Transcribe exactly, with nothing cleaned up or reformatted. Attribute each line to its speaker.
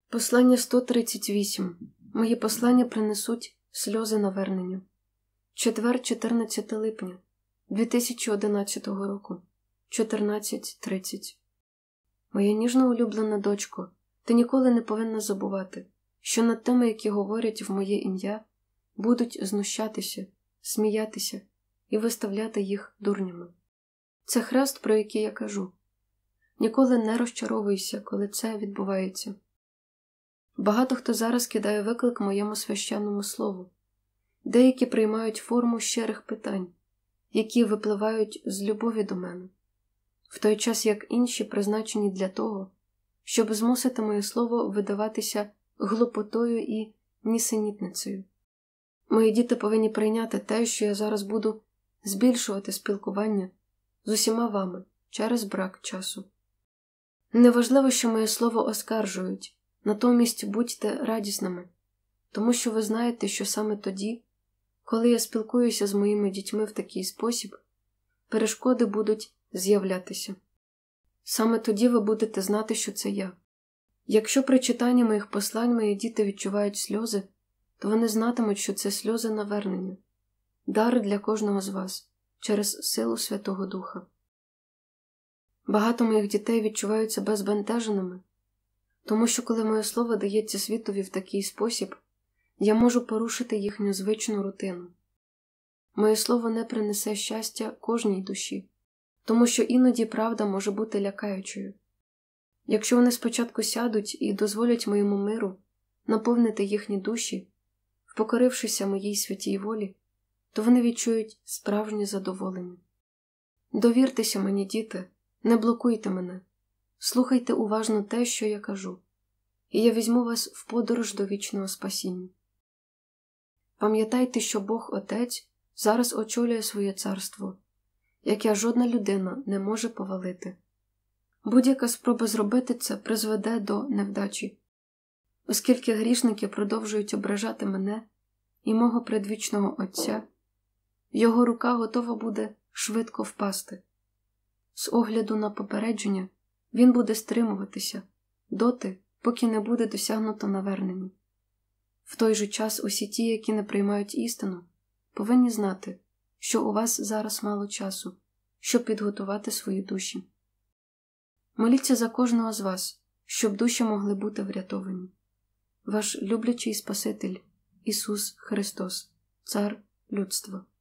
Speaker 1: Послання сто тридцять вісім. Мої послання принесуть сльози навернення. Четвер, чотирнадцяте липня дві тисячі одинадцятого року, чотирнадцять тридцять. Моя ніжно улюблена дочко, ти ніколи не повинна забувати, що над тими, які говорять в моє ім'я, будуть знущатися, сміятися і виставляти їх дурнями. Це хрест, про який я кажу. Ніколи не розчаровуйся, коли це відбувається. Багато хто зараз кидає виклик моєму священному слову. Деякі приймають форму щирих питань, які випливають з любові до мене, в той час як інші призначені для того, щоб змусити моє слово видаватися глупотою і нісенітницею. Мої діти повинні прийняти те, що я зараз буду збільшувати спілкування з усіма вами через брак часу. Неважливо, що моє слово оскаржують, натомість будьте радісними, тому що ви знаєте, що саме тоді, коли я спілкуюся з моїми дітьми в такий спосіб, перешкоди будуть з'являтися. Саме тоді ви будете знати, що це я. Якщо при читанні моїх послань мої діти відчувають сльози, то вони знатимуть, що це сльози навернення, дар для кожного з вас, через силу Святого Духа. Багато моїх дітей відчувають себе збентеженими, тому що коли моє слово дається світові в такий спосіб, я можу порушити їхню звичну рутину. Моє слово не принесе щастя кожній душі, тому що іноді правда може бути лякаючою. Якщо вони спочатку сядуть і дозволять моєму миру наповнити їхні душі, впокорившися моїй святій волі, то вони відчують справжнє задоволення. Довіртеся мені, діти, не блокуйте мене, слухайте уважно те, що я кажу, і я візьму вас в подорож до вічного спасіння. Пам'ятайте, що Бог Отець зараз очолює своє царство, яке жодна людина не може повалити. Будь-яка спроба зробити це призведе до невдачі, оскільки грішники продовжують ображати мене і мого предвічного Отця, його рука готова буде швидко впасти. З огляду на попередження, він буде стримуватися доти, поки не буде досягнуто навернення. В той же час усі ті, які не приймають істину, повинні знати, що у вас зараз мало часу, щоб підготувати свої душі. Моліться за кожного з вас, щоб душі могли бути врятовані. Ваш люблячий Спаситель Ісус Христос, Цар людства.